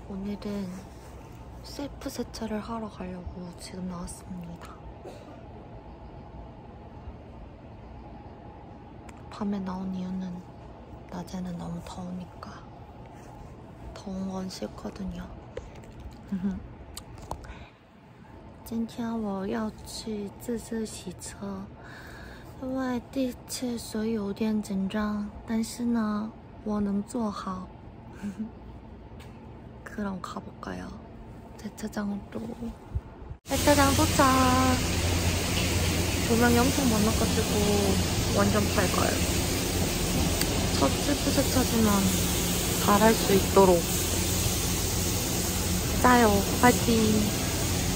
오늘은 셀프 세차를 하러 가려고 지금 나왔습니다. 밤에 나온 이유는 낮에는 너무 더우니까. 더운 건 싫거든요. 今天我要去自助洗车，因为第一次所以有点紧张，但是呢，我能做好。그럼 가볼까요? 세차장 도착! 조명이 엄청 많아가지고 완전 밝아요. 첫 셀프 세차지만 잘할 수 있도록 짜요. 파이팅!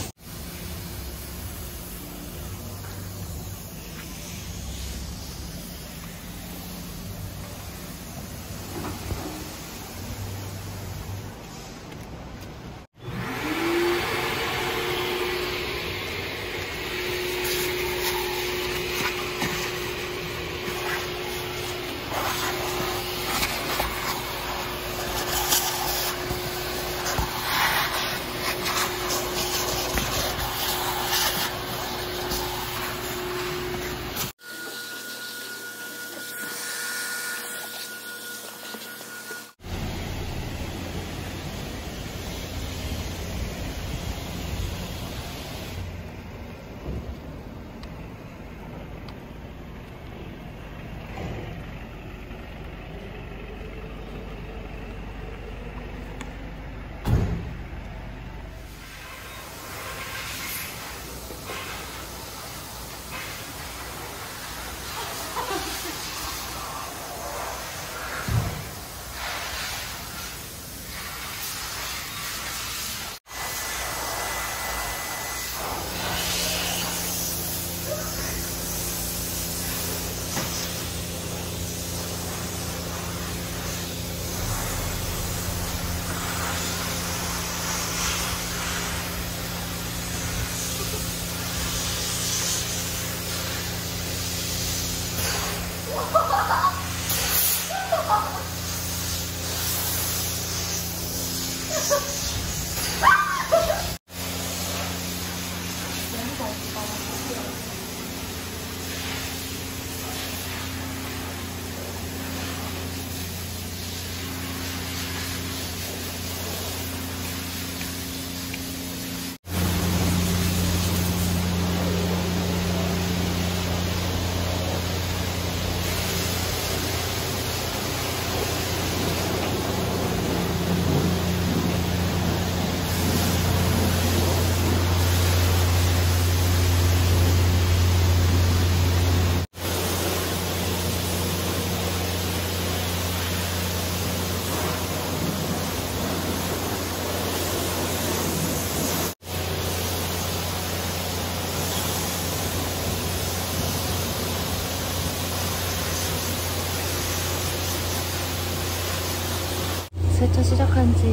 세차 시작한 지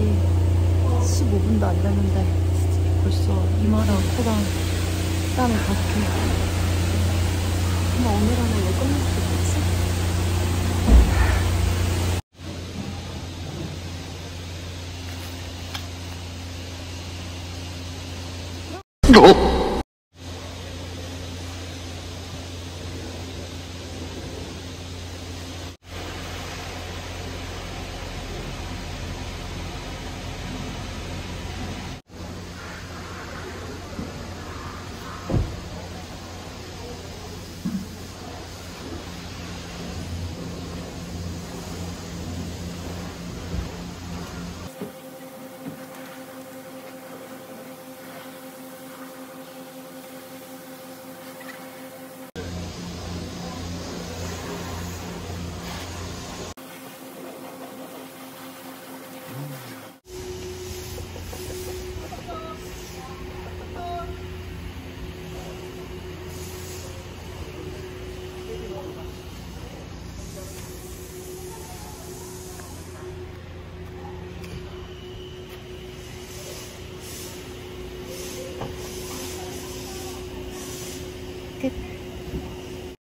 15분도 안 됐는데 벌써 이마랑 코랑 땀이 가득해. 근데 오늘 안에 왜 끝낼 수 있겠지?